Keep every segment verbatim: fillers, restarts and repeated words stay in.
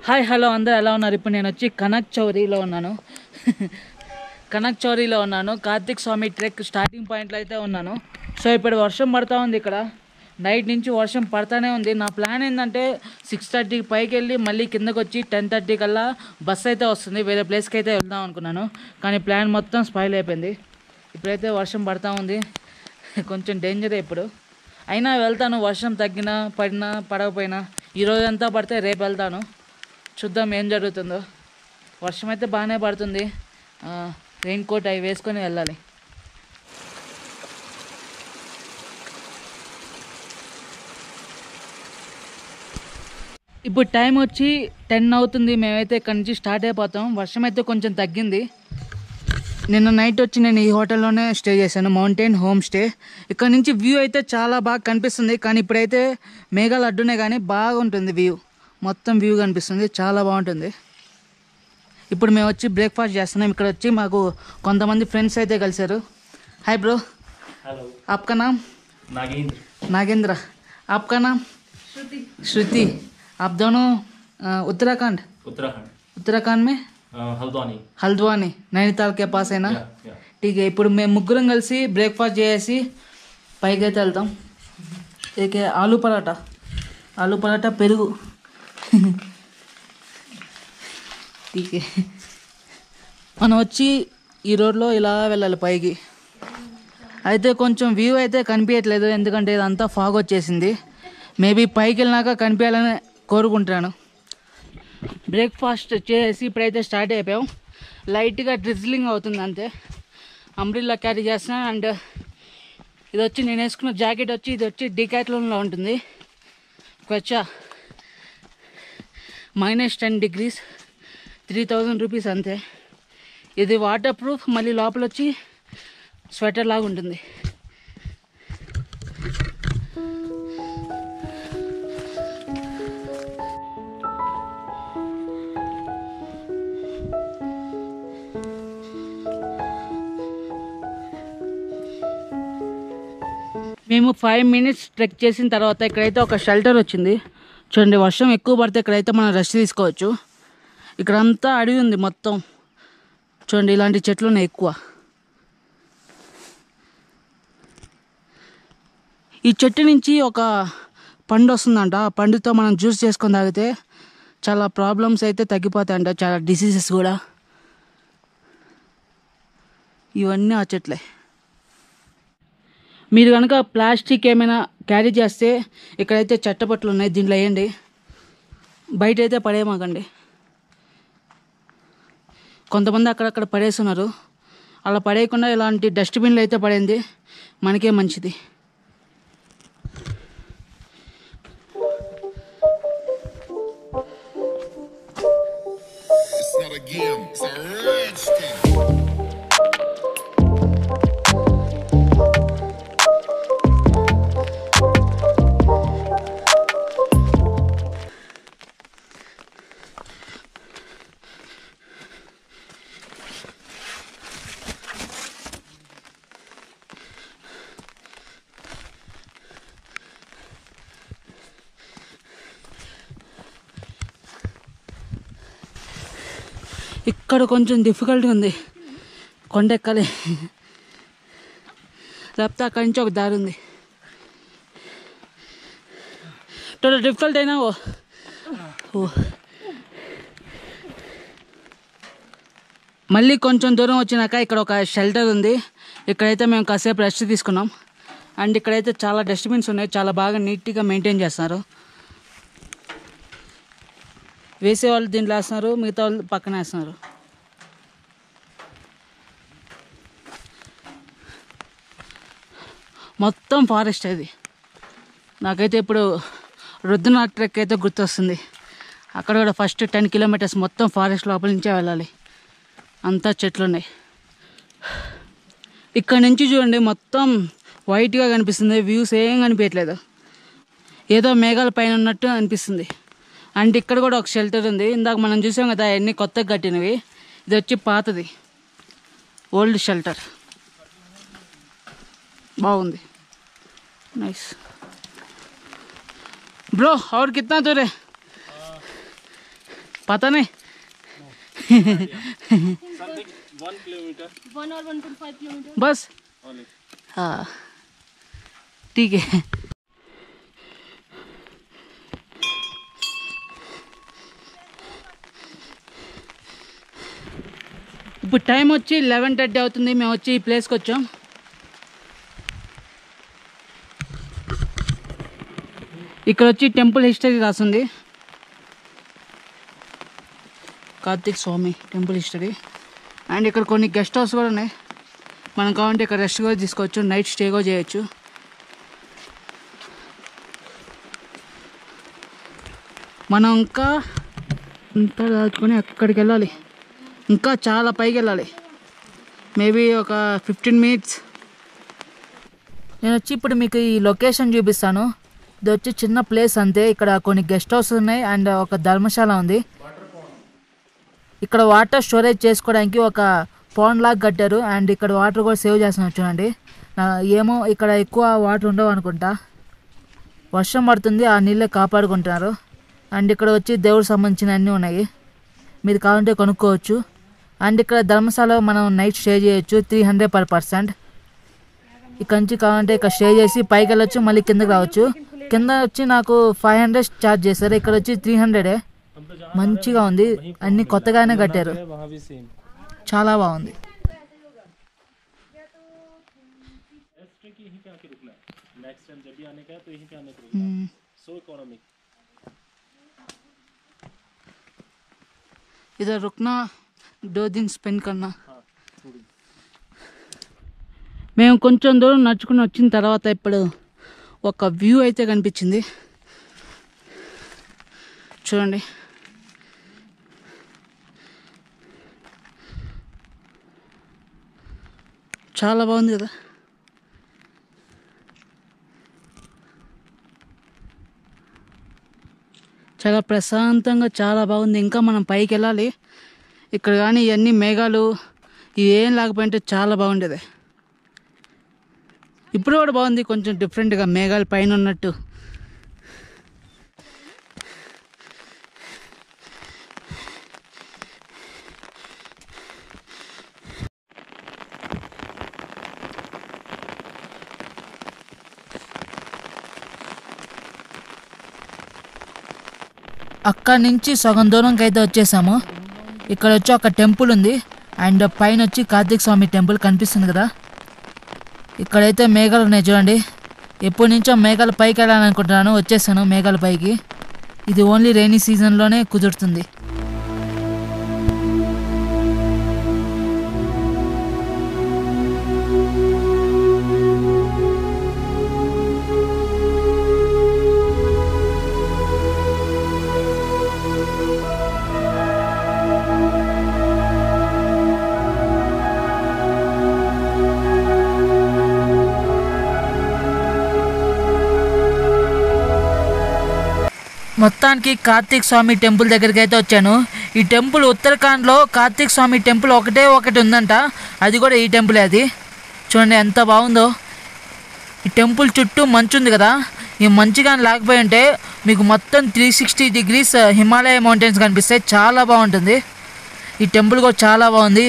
Hi hello అందరూ ఎలా ఉన్నారు? ఇప్పుడు నేను వచ్చి కనక్ చౌరీలో ఉన్నాను. కనక్ చౌరీలో ఉన్నాను కార్తిక్ స్వామి ట్రెక్ స్టార్టింగ్ పాయింట్లో అయితే ఉన్నాను. సో ఇప్పుడు వర్షం పడుతూ ఉంది. ఇక్కడ నైట్ నుంచి వర్షం పడుతూనే ఉంది. నా ప్లాన్ ఏంటంటే సిక్స్ థర్టీకి పైకి వెళ్ళి మళ్ళీ కిందకు వచ్చి టెన్ థర్టీ కల్లా బస్ అయితే వస్తుంది, వేరే ప్లేస్కి అయితే వెళ్దాం అనుకున్నాను. కానీ ప్లాన్ మొత్తం స్పాయిల్ అయిపోయింది. ఇప్పుడైతే వర్షం పడుతూ ఉంది, కొంచెం డేంజరే ఇప్పుడు. అయినా వెళ్తాను, వర్షం తగ్గినా పడినా పడకపోయినా. ఈరోజంతా పడితే రేపు వెళ్తాను, చూద్దాం ఏం జరుగుతుందో. వర్షం అయితే బాగానే పడుతుంది, రెయిన్ కోట్ అవి వేసుకొని వెళ్ళాలి. ఇప్పుడు టైం వచ్చి టెన్ అవుతుంది, మేమైతే ఇక్కడి నుంచి స్టార్ట్ అయిపోతాం. వర్షం అయితే కొంచెం తగ్గింది. నిన్న నైట్ వచ్చి నేను ఈ హోటల్లోనే స్టే చేశాను, మౌంటైన్ హోమ్ స్టే. ఇక్కడ నుంచి వ్యూ అయితే చాలా బాగా కనిపిస్తుంది. కానీ ఇప్పుడైతే మేఘాలు అడ్డునే కానీ బాగుంటుంది వ్యూ, మొత్తం వ్యూ కనిపిస్తుంది, చాలా బాగుంటుంది. ఇప్పుడు మేము వచ్చి బ్రేక్ఫాస్ట్ చేస్తున్నాం. ఇక్కడ వచ్చి మాకు కొంతమంది ఫ్రెండ్స్ అయితే కలిసారు. Hi bro. हेलो, आपका नाम? नागेंद्र. नागेंद्र. आपका नाम? श्रुति. श्रुति. आप दोनों उत्तराखंड? उत्तराखंड. उत्तराखंड में हल्द्वानी. हल्द्वानी नैनीताल के पास है ना? ठीक है. ఇప్పుడు మేము ముగ్గురం కలిసి బ్రేక్ఫాస్ట్ చేసి పైకి అయితే వెళ్తాం. ఇక ఆలు పరాటా, ఆలు పరాటా పెరుగు. ఠీకే. మనం వచ్చి ఈ రోడ్లో ఇలా వెళ్ళాలి పైకి. అయితే కొంచెం వ్యూ అయితే కనిపించట్లేదు, ఎందుకంటే ఇదంతా ఫాగ్ వచ్చేసింది. మేబీ పైకి వెళ్ళినాక కనిపించాలని కోరుకుంటాను. బ్రేక్ఫాస్ట్ చేసి ఇప్పుడైతే స్టార్ట్ అయిపోయాం. లైట్గా డ్రిజ్లింగ్ అవుతుంది అంతే. అంబ్రిల్లా క్యారీ చేస్తున్నాను. అండ్ ఇది వచ్చి నేను వేసుకున్న జాకెట్ వచ్చి ఇది వచ్చి డికాథ్లాన్లో ఉంటుంది. వచ్చా minus ten degrees three thousand rupees అంతే. ఇది వాటర్ ప్రూఫ్, మళ్ళీ లోపల వచ్చి స్వెటర్ లాగా ఉంటుంది. మేము ఫైవ్ మినిట్స్ ట్రెక్ చేసిన తర్వాత ఇక్కడైతే ఒక షెల్టర్ వచ్చింది. చూడండి, వర్షం ఎక్కువ పడితే ఇక్కడైతే మనం రెస్ట్ తీసుకోవచ్చు. ఇక్కడంతా అడవి ఉంది మొత్తం. చూడండి, ఇలాంటి చెట్లు ఉన్నాయి ఎక్కువ. ఈ చెట్టు నుంచి ఒక పండు వస్తుందంట. ఆ పండుతో మనం జ్యూస్ చేసుకొని తాగితే చాలా ప్రాబ్లమ్స్ అయితే తగ్గిపోతాయంట, చాలా డిసీజెస్ కూడా. ఇవన్నీ ఆ చెట్లే. మీరు కనుక ప్లాస్టిక్ ఏమైనా క్యారీ చేస్తే ఇక్కడైతే చెట్టపట్లు ఉన్నాయి, దీంట్లో వేయండి, బయట అయితే పడేయమాకండి. కొంతమంది అక్కడక్కడ పడేస్తున్నారు, అలా పడేయకుండా ఇలాంటి డస్ట్బిన్లు అయితే పడేయండి, మనకే మంచిది. ఇక్కడ కొంచెం డిఫికల్ట్గా ఉంది, కొండ ఎక్కాలి. లేకపోతే అక్కడి నుంచి ఒక దారి ఉంది. టోటల్ డిఫికల్ట్ అయినా ఓ ఓ మళ్ళీ కొంచెం దూరం వచ్చినాక ఇక్కడ ఒక షెల్టర్ ఉంది. ఇక్కడైతే మేము కాసేపు రెస్ట్ తీసుకున్నాం. అండ్ ఇక్కడైతే చాలా డస్ట్బిన్స్ ఉన్నాయి, చాలా బాగా నీట్గా మెయింటైన్ చేస్తున్నారు. వేసేవాళ్ళు దీంట్లో వేస్తున్నారు, మిగతా వాళ్ళు పక్కన వేస్తున్నారు. మొత్తం ఫారెస్ట్ అది. నాకైతే ఇప్పుడు రుద్రనాథ్ ట్రెక్ అయితే గుర్తొస్తుంది. అక్కడ కూడా ఫస్ట్ టెన్ కిలోమీటర్స్ మొత్తం ఫారెస్ట్ లోపల నుంచే వెళ్ళాలి, అంతా చెట్లు ఉన్నాయి. ఇక్కడ నుంచి చూడండి, మొత్తం వైట్గా కనిపిస్తుంది, వ్యూస్ ఏం కనిపించట్లేదు, ఏదో మేఘాల పైన ఉన్నట్టు అనిపిస్తుంది. అండ్ ఇక్కడ కూడా ఒక షెల్టర్ ఉంది. ఇందాక మనం చూసాం కదా, అవన్నీ కొత్తగా కట్టినవి. ఇది వచ్చి పాతది, ఓల్డ్ షెల్టర్. బాగుంది, నైస్. ब्रो और कितना दूर है? पता नहीं वन किलोमीटर वन और वन पॉइंट फाइव किलोमीटर बस हाँ ठीक है ఇప్పుడు టైం వచ్చి లెవెన్ థర్టీ అవుతుంది. మేము వచ్చి ఈ ప్లేస్కి వచ్చాం. ఇక్కడ వచ్చి టెంపుల్ హిస్టరీ రాసింది, Kartik Swami temple history. And ఇక్కడ కొన్ని గెస్ట్ హౌస్ కూడా ఉన్నాయి. మనం కావాలంటే ఇక్కడ రెస్ట్ కూడా తీసుకోవచ్చు, నైట్ స్టే కూడా చేయొచ్చు. మనం ఇంకా ఇంత దాచుకొని అక్కడికి వెళ్ళాలి, ఇంకా చాలా పైకి వెళ్ళాలి, మేబీ ఒక ఫిఫ్టీన్ మినిట్స్. నేను వచ్చి ఇప్పుడు మీకు ఈ లొకేషన్ చూపిస్తాను. ఇది వచ్చి చిన్న ప్లేస్ అంతే. ఇక్కడ కొన్ని గెస్ట్ హౌస్ ఉన్నాయి అండ్ ఒక ధర్మశాల ఉంది. ఇక్కడ వాటర్ స్టోరేజ్ చేసుకోవడానికి ఒక పాండ్ లాగా కట్టారు అండ్ ఇక్కడ వాటర్ కూడా సేవ్ చేస్తున్నారు చూడండి. ఏమో ఇక్కడ ఎక్కువ వాటర్ ఉండవు అనుకుంటా, వర్షం పడుతుంది ఆ నీళ్ళే కాపాడుకుంటున్నారు. అండ్ ఇక్కడ వచ్చి దేవుడికి సంబంధించిన అన్నీ ఉన్నాయి, మీరు కావాలంటే కొనుక్కోవచ్చు. అండ్ ఇక్కడ ధర్మశాల మనం నైట్ స్టే చేయొచ్చు, త్రీ హండ్రెడ్ పర్ పర్సెంట్. ఇక్కడ నుంచి కావాలంటే ఇక్కడ స్టే చేసి పైకి వెళ్ళొచ్చు, మళ్ళీ కిందకి రావచ్చు. కింద వచ్చి నాకు ఫైవ్ హండ్రెడ్ ఛార్జ్ చేశారు, ఇక్కడ వచ్చి త్రీ హండ్రెడే. మంచిగా ఉంది, అన్నీ కొత్తగానే కట్టారు, చాలా బాగుంది. इधर रुकना दो दिन स्पेंड करना. మేము కొంచెం దూరం నడుచుకుని వచ్చిన తర్వాత ఇప్పుడు ఒక వ్యూ అయితే కనిపించింది చూడండి. చాలా బాగుంది కదా. చాలా ప్రశాంతంగా చాలా బాగుంది. ఇంకా మనం పైకి వెళ్ళాలి. ఇక్కడ కానీ ఇవన్నీ మేఘాలు ఇవేం లేకపోయింటే చాలా బాగుండేది. ఇప్పుడు కూడా బాగుంది, కొంచెం డిఫరెంట్గా మేఘాలు పైన ఉన్నట్టు. అక్కడి నుంచి సగం దూరంకి అయితే వచ్చేసాము. ఇక్కడ వచ్చి ఒక టెంపుల్ ఉంది అండ్ పైన వచ్చి కార్తీక స్వామి టెంపుల్ కనిపిస్తుంది కదా. ఇక్కడైతే మేఘాలు ఉన్నాయి చూడండి. ఎప్పటి నుంచో మేఘాలు పైకి వెళ్ళాలని అనుకుంటున్నాను, వచ్చేసాను మేఘాల పైకి. ఇది ఓన్లీ రైనీ సీజన్లోనే కుదురుతుంది. మొత్తానికి కార్తీక్ స్వామి టెంపుల్ దగ్గరికి అయితే వచ్చాను. ఈ టెంపుల్ ఉత్తరాఖండ్లో కార్తీక్ స్వామి టెంపుల్ ఒకటే ఒకటి ఉందంట, అది కూడా ఈ టెంపులే. అది చూడండి ఎంత బాగుందో. ఈ టెంపుల్ చుట్టూ మంచు ఉంది కదా, ఈ మంచు కానీ లేకపోయి ఉంటే మీకు మొత్తం three sixty degrees Himalaya mountains కనిపిస్తాయి, చాలా బాగుంటుంది. ఈ టెంపుల్ కూడా చాలా బాగుంది.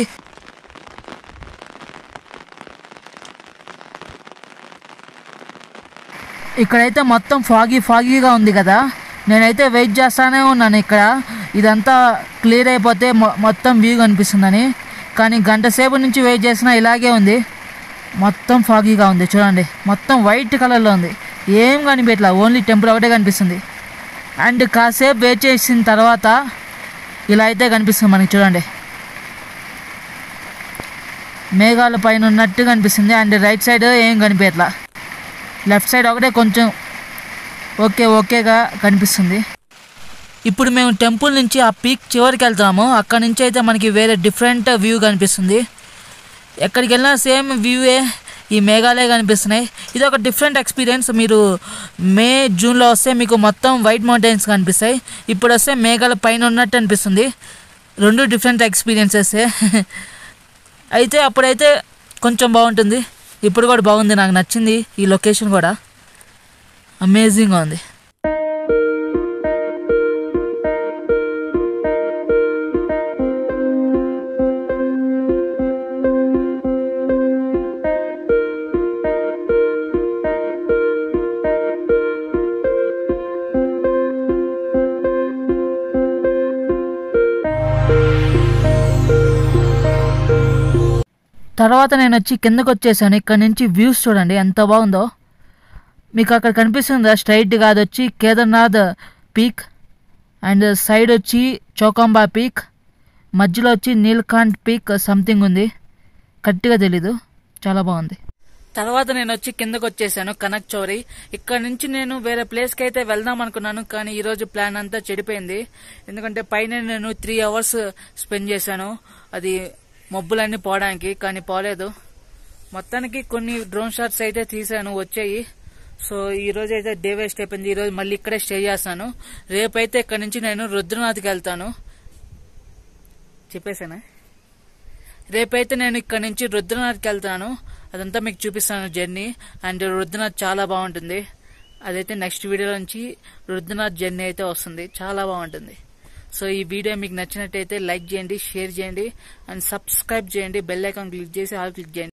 ఇక్కడైతే మొత్తం ఫాగీ ఫాగీగా ఉంది కదా, నేనైతే వెయిట్ చేస్తానే ఉన్నాను ఇక్కడ ఇదంతా క్లియర్ అయిపోతే మొత్తం వ్యూ కనిపిస్తుందని. కానీ గంట సేపు నుంచి వెయిట్ చేసినా ఇలాగే ఉంది, మొత్తం ఫాగీగా ఉంది. చూడండి మొత్తం వైట్ కలర్లో ఉంది, ఏం కనిపించట్లా, ఓన్లీ టెంపుల్ ఒకటే కనిపిస్తుంది. అండ్ కాసేపు వెయిట్ చేసిన తర్వాత ఇలా అయితే కనిపిస్తుంది మనకి. చూడండి మేఘాల పైన ఉన్నట్టు కనిపిస్తుంది. అండ్ రైట్ సైడ్ ఏం కనిపించట్లా, లెఫ్ట్ సైడ్ ఒకటే కొంచెం ఓకే ఓకేగా కనిపిస్తుంది. ఇప్పుడు మేము టెంపుల్ నుంచి ఆ పీక్ చివరికి వెళ్తాము. అక్కడ నుంచి అయితే మనకి వేరే డిఫరెంట్ వ్యూ కనిపిస్తుంది. ఎక్కడికి వెళ్ళినా సేమ్ వ్యూవే, ఈ మేఘాలే కనిపిస్తున్నాయి. ఇది ఒక డిఫరెంట్ ఎక్స్పీరియన్స్. మీరు మే జూన్లో వస్తే మీకు మొత్తం వైట్ మౌంటైన్స్ కనిపిస్తాయి, ఇప్పుడు వస్తే మేఘాల పైన ఉన్నట్టు అనిపిస్తుంది. రెండు డిఫరెంట్ ఎక్స్పీరియన్సెస్. అయితే అప్పుడైతే కొంచెం బాగుంటుంది, ఇప్పుడు కూడా బాగుంది, నాకు నచ్చింది. ఈ లొకేషన్ కూడా అమేజింగ్గా ఉంది. తర్వాత నేను వచ్చి కిందకు వచ్చేసాను. ఇక్కడ నుంచి వ్యూస్ చూడండి ఎంత బాగుందో. మీకు అక్కడ కనిపిస్తుందా స్ట్రైట్గా, అది వచ్చి కేదార్నాథ్ పీక్, అండ్ సైడ్ వచ్చి చౌకాంబా పీక్, మధ్యలో వచ్చి నీల్కంఠ్ పీక్ సంథింగ్ ఉంది, కరెక్ట్గా తెలీదు. చాలా బాగుంది. తర్వాత నేను వచ్చి కిందకు వచ్చేసాను కనక్ చౌరీ. ఇక్కడ నుంచి నేను వేరే ప్లేస్కి అయితే వెళ్దాం అనుకున్నాను, కానీ ఈరోజు ప్లాన్ అంతా చెడిపోయింది. ఎందుకంటే పైన నేను త్రీ అవర్స్ స్పెండ్ చేశాను అది మబ్బులన్నీ పోవడానికి, కానీ పోలేదు. మొత్తానికి కొన్ని డ్రోన్ షాట్స్ అయితే తీసాను, వచ్చాయి. సో ఈ రోజు అయితే డే వేస్ట్ అయిపోయింది. ఈ రోజు మళ్ళీ ఇక్కడే స్టే చేస్తాను. రేపైతే ఇక్కడ నుంచి నేను రుద్రనాథ్కి వెళ్తాను. చెప్పేసానా? రేపైతే నేను ఇక్కడ నుంచి రుద్రనాథ్కి వెళ్తాను. అదంతా మీకు చూపిస్తాను జర్నీ. అండ్ రుద్రనాథ్ చాలా బాగుంటుంది. అదైతే నెక్స్ట్ వీడియో నుంచి రుద్రనాథ్ జర్నీ అయితే వస్తుంది, చాలా బాగుంటుంది. సో ఈ వీడియో మీకు నచ్చినట్టయితే లైక్ చేయండి, షేర్ చేయండి, అండ్ సబ్స్క్రైబ్ చేయండి. బెల్ ఐకాన్ క్లిక్ చేసి ఆల్ క్లిక్ చేయండి.